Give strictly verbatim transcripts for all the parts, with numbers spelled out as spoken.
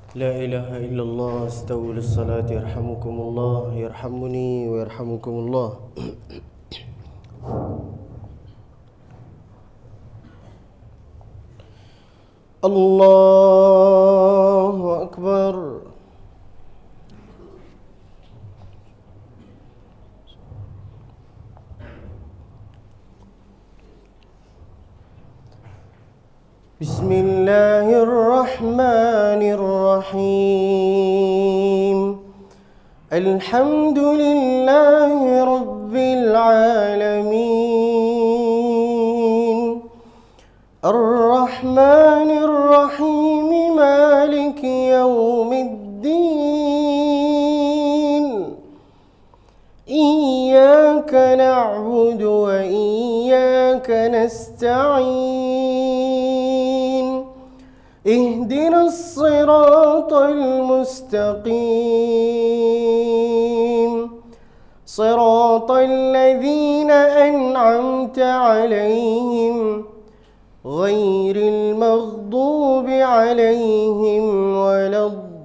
لا إله إلا الله. استووا للصلاة يرحمكم الله، يرحمني ويرحمكم الله. الله أكبر. بسم الله الرحمن الرحيم. الحمد لله رب العالمين، الرحمن الرحيم، مالك يوم الدين. إياك نعبد وإياك نستعين، اهدنا الصراط المستقيم، صراط الذين أنعمت عليهم غير المغضوب عليهم ولا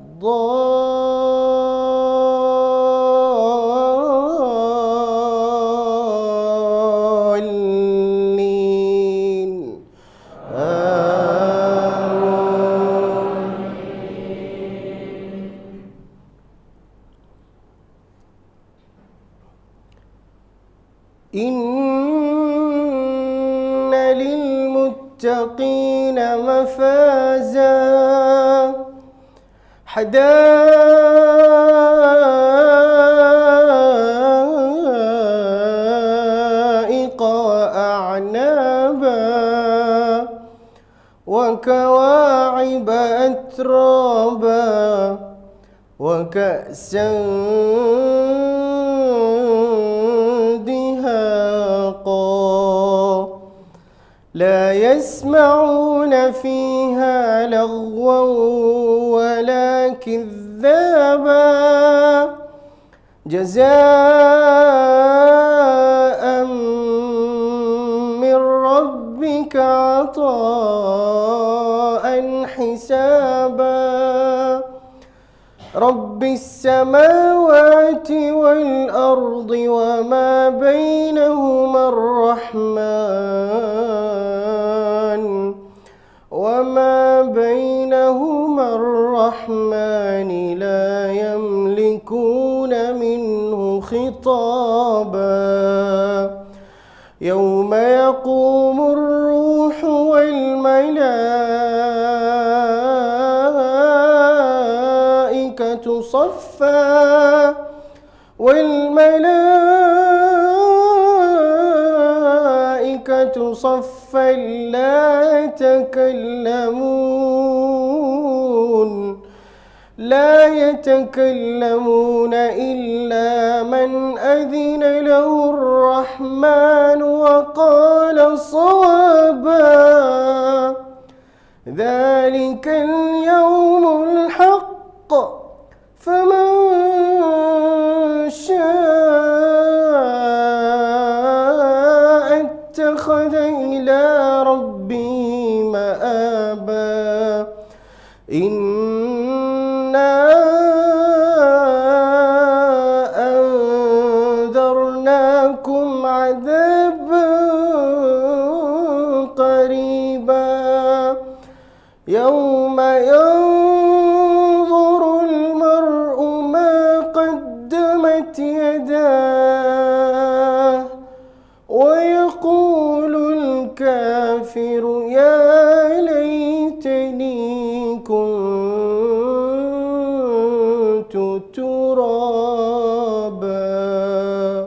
الضالين. إن للمتقين مفازا، حدائق وأعنابا، وكواعب أترابا، وكأسا دهاقا، لا يسمعون فيها لغوا ولا كذابا، جزاء من ربك عطاء حسابا. رب السماوات والأرض وما بينهما الرحمن وما بينهما الرحمن لا يملكون منه خطابا. يوم يقوم الروح والملائكة صفا، والملائكة صفا لا يتكلمون لا يتكلمون إلا من أذن له الرحمن وقال صوابا. ذلك اليوم الحق، فمن شاء اتخذ إلى ربه مآبا. إنا أنذرناكم عذابا قريبا، يوم ينظر المرء ما قدمت يداه، ويقول الكافر يا ليتني كنت ترابا.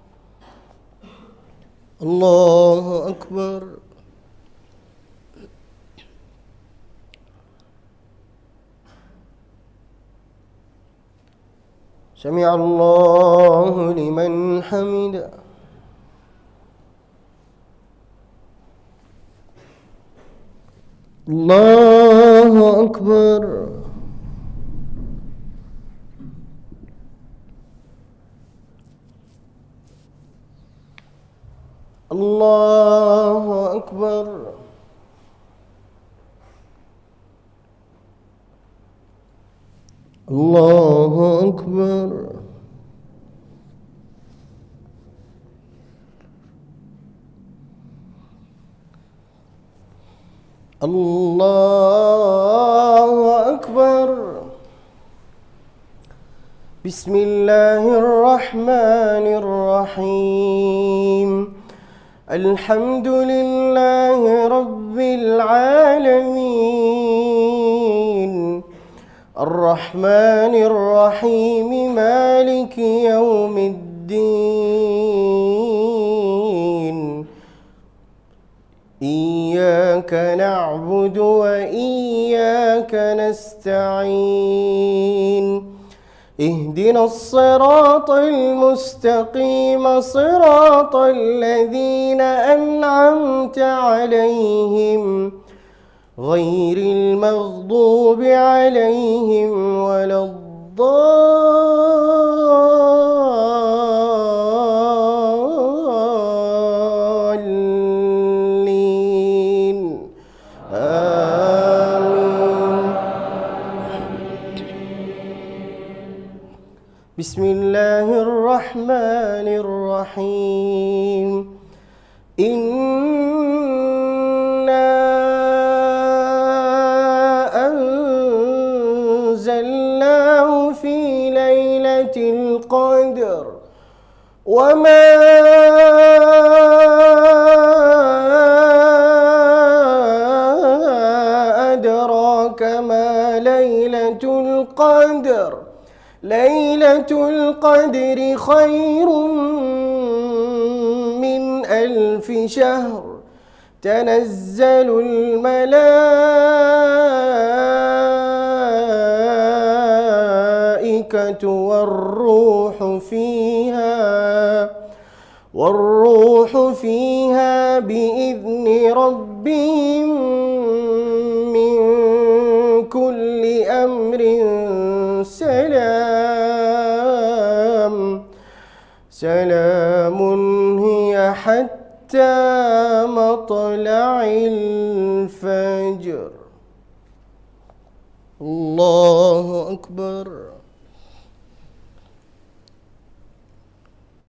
الله أكبر. سمع الله لمن حمده. الله أكبر. الله أكبر. الله أكبر. الله أكبر. بسم الله الرحمن الرحيم. الحمد لله رب العالمين، الرحمن الرحيم، مالك يوم الدين. إياك نعبد وإياك نستعين. اهدنا الصراط المستقيم، صراط الذين أنعمت عليهم غير المغضوب عليهم ولا الضالين. آمين. بسم الله الرحمن الرحيم. إنا أنزلناه في ليلة القدر، وما أدراك ما ليلة القدر. ليلة القدر خير من ألف شهر. تنزل الملائكة والروح فيها والروح فيها بإذن ربهم من كل أمر. سلام سلام هي حتى مطلع الفجر. الله أكبر.